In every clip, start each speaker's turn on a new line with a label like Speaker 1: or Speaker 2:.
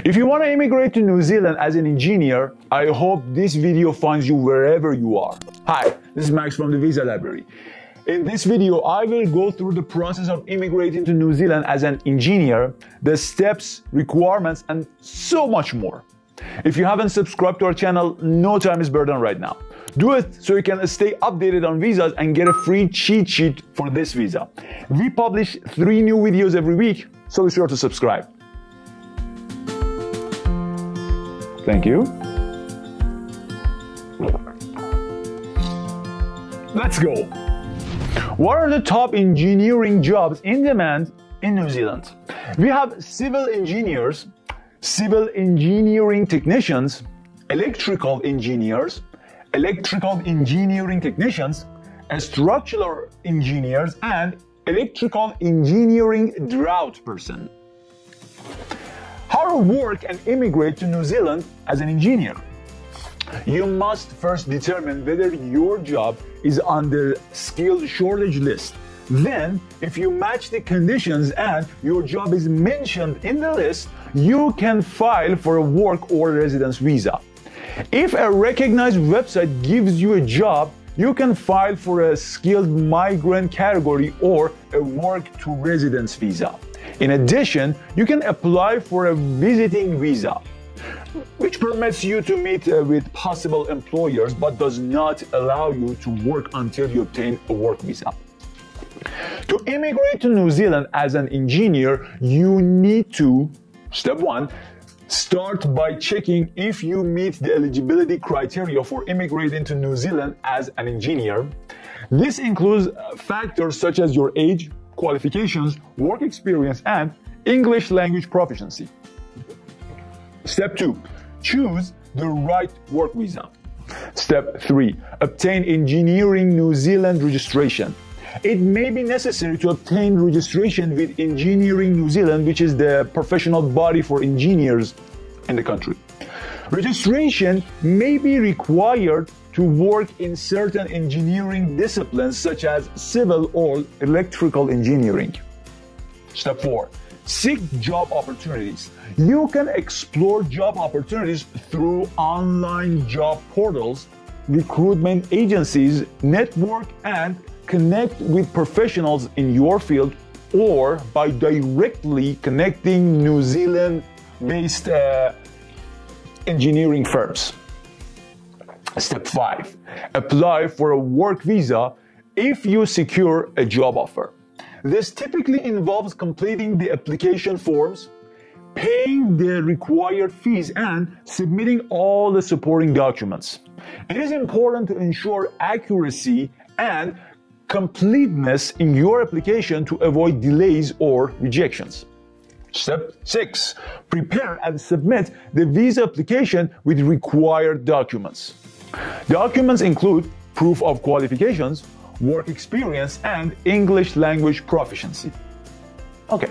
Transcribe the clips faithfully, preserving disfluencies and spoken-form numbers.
Speaker 1: If you want to immigrate to New Zealand as an engineer, I hope this video finds you wherever you are. Hi, this is Max from the Visa Library. In this video, I will go through the process of immigrating to New Zealand as an engineer, the steps, requirements, and so much more. If you haven't subscribed to our channel, no time is better than right now. Do it so you can stay updated on visas and get a free cheat sheet for this visa. We publish three new videos every week, so be sure to subscribe. Thank you. Let's go. What are the top engineering jobs in demand in New Zealand? We have civil engineers, civil engineering technicians, electrical engineers, electrical engineering technicians, structural engineers, and electrical engineering drought person. How to work and immigrate to New Zealand as an engineer? You must first determine whether your job is on the skills shortage list. Then, if you match the conditions and your job is mentioned in the list, you can file for a work or residence visa. If a recognized website gives you a job, you can file for a skilled migrant category or a work to residence visa. In addition, you can apply for a visiting visa, which permits you to meet uh, with possible employers but does not allow you to work until you obtain a work visa. To immigrate to New Zealand as an engineer, you need to, step one, start by checking if you meet the eligibility criteria for immigrating to New Zealand as an engineer. This includes factors such as your age, qualifications, work experience, and English language proficiency. Step two, choose the right work visa. Step three, obtain Engineering New Zealand registration. It may be necessary to obtain registration with Engineering New Zealand, which is the professional body for engineers in the country. Registration may be required to work in certain engineering disciplines such as civil or electrical engineering. Step four, seek job opportunities. You can explore job opportunities through online job portals, recruitment agencies, network, and connect with professionals in your field, or by directly connecting New Zealand-based uh, engineering firms. Step five, apply for a work visa if you secure a job offer. This typically involves completing the application forms, paying the required fees, and submitting all the supporting documents. It is important to ensure accuracy and completeness in your application to avoid delays or rejections. Step six, prepare and submit the visa application with required documents. Documents include proof of qualifications, work experience, and English language proficiency. Okay.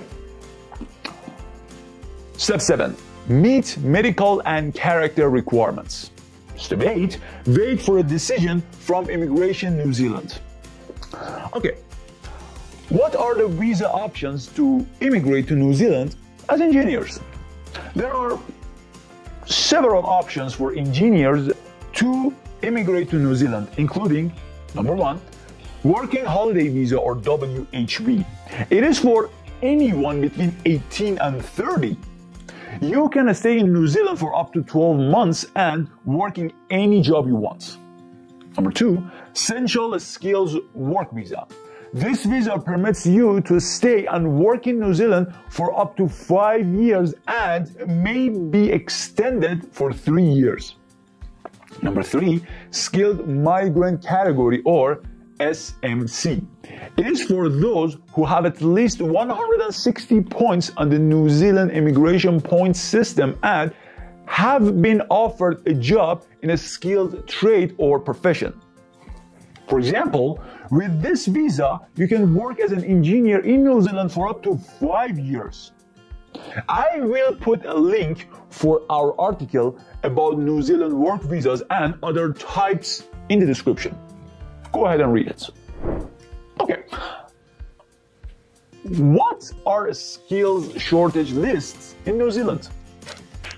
Speaker 1: Step seven, meet medical and character requirements. Step eight, wait for a decision from Immigration New Zealand. Okay, what are the visa options to immigrate to New Zealand as engineers? There are several options for engineers to immigrate to New Zealand, including, number one, Working Holiday Visa or W H V. It is for anyone between eighteen and thirty. You can stay in New Zealand for up to twelve months and work in any job you want. Number two, Essential Skills Work Visa. This visa permits you to stay and work in New Zealand for up to five years and may be extended for three years. Number three, Skilled Migrant Category or S M C. It is for those who have at least one hundred sixty points on the New Zealand immigration points system and have been offered a job in a skilled trade or profession. For example, with this visa, you can work as an engineer in New Zealand for up to five years. I will put a link for our article about New Zealand work visas and other types in the description. Go ahead and read it. Okay. What are skills shortage lists in New Zealand?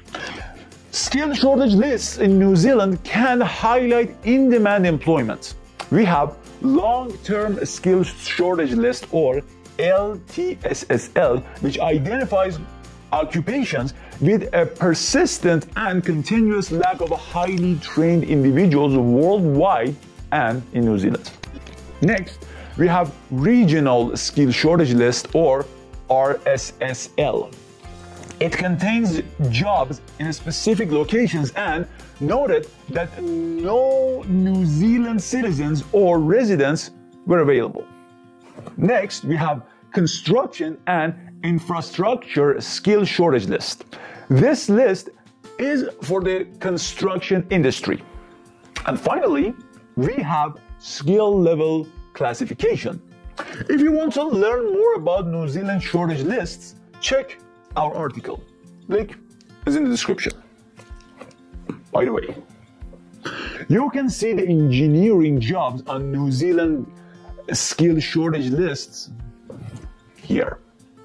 Speaker 1: Skill shortage lists in New Zealand can highlight in-demand employment. We have long-term skill shortage list, or L T S S L, which identifies occupations with a persistent and continuous lack of highly trained individuals worldwide and in New Zealand. Next, we have regional skill shortage list, or R S S L. It contains jobs in specific locations and noted that no New Zealand citizens or residents were available. Next, we have construction and infrastructure skill shortage list. This list is for the construction industry. And finally, we have skill level classification. If you want to learn more about New Zealand shortage lists, check our article. Link is in the description. By the way, you can see the engineering jobs on New Zealand skill shortage lists here.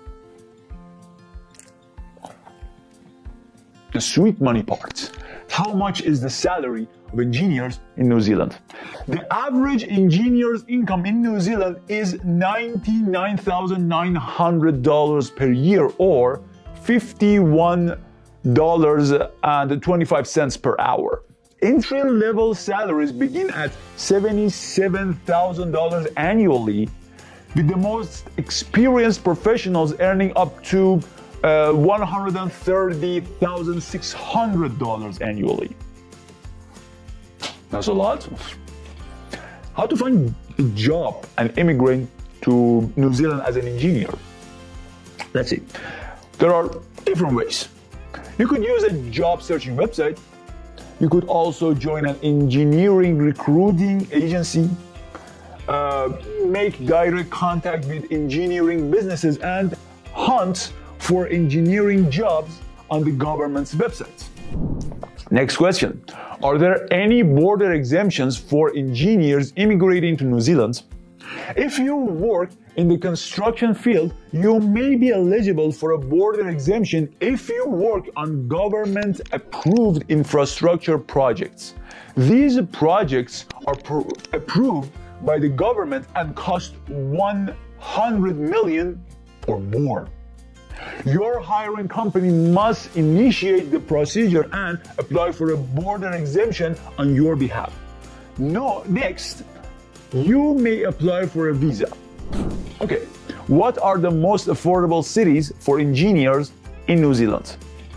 Speaker 1: The sweet money part. How much is the salary of engineers in New Zealand? The average engineer's income in New Zealand is ninety-nine thousand nine hundred dollars per year, or fifty-one dollars and twenty-five cents per hour. Entry-level salaries begin at seventy-seven thousand dollars annually, with the most experienced professionals earning up to uh, one hundred thirty thousand six hundred dollars annually. That's a lot. How to find a job and immigrate to New Zealand as an engineer? Let's see. There are different ways. You could use a job searching website. You could also join an engineering recruiting agency, uh, make direct contact with engineering businesses, and hunt for engineering jobs on the government's website. Next question. Are there any border exemptions for engineers immigrating to New Zealand? If you work in the construction field, you may be eligible for a border exemption if you work on government-approved infrastructure projects. These projects are approved by the government and cost one hundred million dollars or more. Your hiring company must initiate the procedure and apply for a border exemption on your behalf. No, next, you may apply for a visa. Okay, what are the most affordable cities for engineers in New Zealand?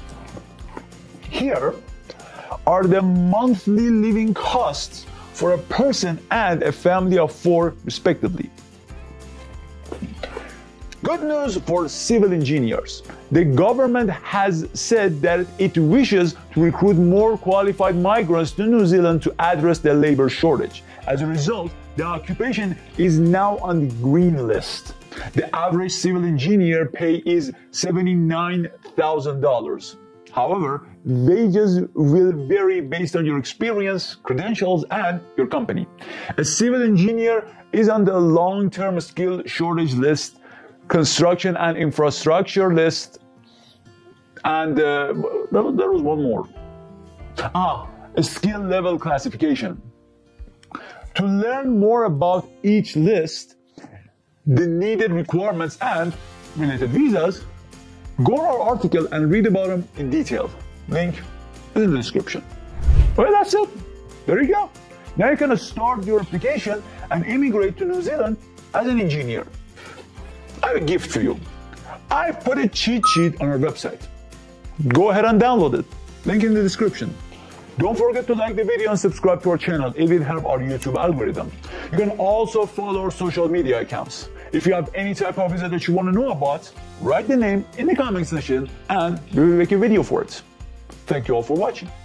Speaker 1: Here are the monthly living costs for a person and a family of four, respectively. Good news for civil engineers. The government has said that it wishes to recruit more qualified migrants to New Zealand to address the labor shortage. As a result, the occupation is now on the green list. The average civil engineer pay is seventy-nine thousand dollars. However, wages will vary based on your experience, credentials, and your company. A civil engineer is on the long-term skill shortage list, construction and infrastructure list, and uh, there was one more. Ah, a skill level classification. To learn more about each list, the needed requirements, and related visas, go to our article and read about them in detail. Link is in the description. Well, that's it. There you go. Now you can start your application and immigrate to New Zealand as an engineer. I have a gift for you. I've put a cheat sheet on our website. Go ahead and download it. Link in the description. Don't forget to like the video and subscribe to our channel. It will help our YouTube algorithm. You can also follow our social media accounts. If you have any type of visa that you want to know about, write the name in the comment section and we will make a video for it. Thank you all for watching.